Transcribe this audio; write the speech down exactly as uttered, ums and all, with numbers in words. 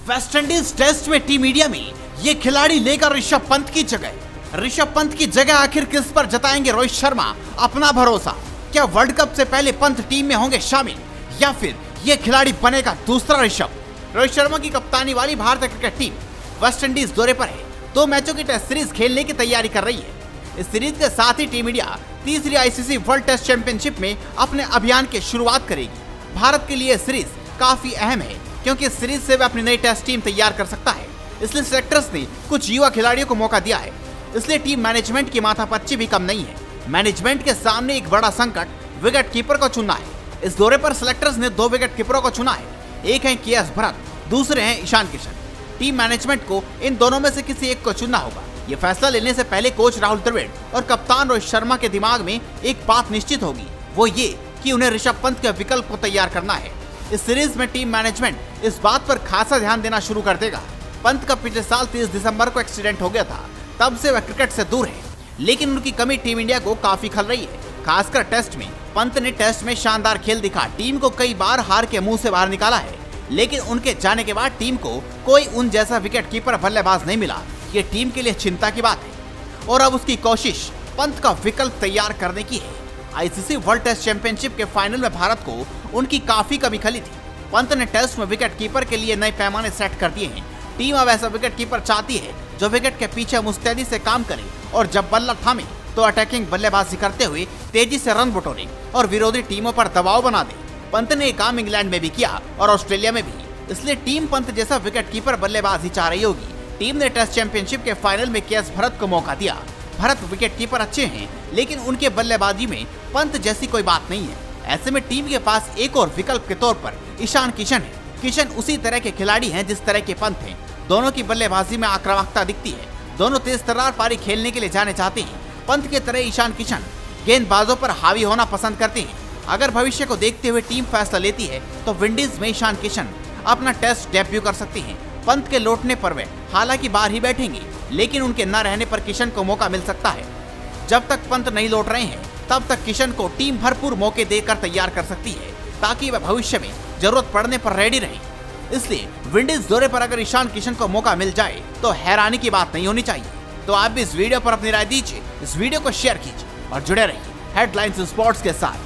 West Indies test में team India में ये खिलाड़ी लेकर ऋषभ पंत की जगह। ऋषभ पंत की जगह आखिर किस पर जताएंगे रोहित शर्मा अपना भरोसा? क्या वर्ल्ड कप से पहले पंत टीम में होंगे शामिल या फिर ये खिलाड़ी बनेगा दूसरा ऋषभ? रोहित शर्मा की कप्तानी वाली भारतीय क्रिकेट टीम वेस्टइंडीज दौरे पर है। दो मैचों की टेस्ट सीरीज खेलने की तैयारी कर रही है। इस सीरीज के साथ ही टीम इंडिया तीसरी आईसीसी वर्ल्ड टेस्ट चैंपियनशिप में अपने अभियान की शुरुआत करेगी। भारत के लिए सीरीज काफी अहम है क्योंकि इस सीरीज से वह अपनी नई टेस्ट टीम तैयार कर सकता है। इसलिए सेलेक्टर्स ने कुछ युवा खिलाड़ियों को मौका दिया है। इसलिए टीम मैनेजमेंट की माथापच्ची भी कम नहीं है। मैनेजमेंट के सामने एक बड़ा संकट विकेट कीपर को चुनना है। इस दौरे पर सेलेक्टर्स ने दो विकेट कीपरों को चुना है। एक है के एस भरत, दूसरे हैं ईशान किशन। टीम मैनेजमेंट को इन दोनों में से किसी एक को चुनना होगा। ये फैसला लेने से पहले कोच राहुल द्रविड़ और कप्तान रोहित शर्मा के दिमाग में एक बात निश्चित होगी, वो ये कि उन्हें ऋषभ पंत के विकल्प को तैयार करना है। इस सीरीज में टीम मैनेजमेंट इस बात पर खासा ध्यान देना शुरू कर देगा। पंत का पिछले साल तीस दिसंबर को एक्सीडेंट हो गया था, तब से वह क्रिकेट से दूर है, लेकिन उनकी कमी टीम इंडिया को काफी खल रही है। खासकर टेस्ट में पंत ने टेस्ट में शानदार खेल दिखा, टीम को कई बार हार के मुंह से बाहर निकाला है, लेकिन उनके जाने के बाद टीम को कोई उन जैसा विकेट कीपर बल्लेबाज नहीं मिला। ये टीम के लिए चिंता की बात है और अब उसकी कोशिश पंत का विकल्प तैयार करने की है। आईसीसी वर्ल्ड टेस्ट चैंपियनशिप के फाइनल में भारत को उनकी काफी कमी खली थी। पंत ने टेस्ट में विकेट कीपर के लिए नए पैमाने सेट कर दिए हैं। टीम अब ऐसा विकेट कीपर चाहती है जो विकेट के पीछे मुस्तैदी से काम करे और जब बल्ला थामे तो अटैकिंग बल्लेबाजी करते हुए तेजी से रन बटोरे और विरोधी टीमों पर दबाव बना दे। पंत ने ये काम इंग्लैंड में भी किया और ऑस्ट्रेलिया में भी। इसलिए टीम पंत जैसा विकेट कीपर बल्लेबाजी चाह रही होगी। टीम ने टेस्ट चैंपियनशिप के फाइनल में के एस भरत को मौका दिया। भरत विकेट कीपर अच्छे हैं, लेकिन उनके बल्लेबाजी में पंत जैसी कोई बात नहीं है। ऐसे में टीम के पास एक और विकल्प के तौर पर ईशान किशन है। किशन उसी तरह के खिलाड़ी हैं जिस तरह के पंत हैं। दोनों की बल्लेबाजी में आक्रामकता दिखती है। दोनों तेज तर्रार पारी खेलने के लिए जाने चाहते हैं। पंत के तरह ईशान किशन गेंदबाजों पर हावी होना पसंद करते हैं। अगर भविष्य को देखते हुए टीम फैसला लेती है तो विंडीज में ईशान किशन अपना टेस्ट डेब्यू कर सकते हैं। पंत के लौटने पर वे हालांकि बाहर ही बैठेंगे, लेकिन उनके न रहने पर किशन को मौका मिल सकता है। जब तक पंत नहीं लौट रहे हैं तब तक किशन को टीम भरपूर मौके देकर तैयार कर सकती है, ताकि वह भविष्य में जरूरत पड़ने पर रेडी रहे। इसलिए विंडीज दौरे पर अगर ईशान किशन को मौका मिल जाए तो हैरानी की बात नहीं होनी चाहिए। तो आप भी इस वीडियो पर अपनी राय दीजिए, इस वीडियो को शेयर कीजिए और जुड़े रहिए हेडलाइंस स्पोर्ट्स के साथ।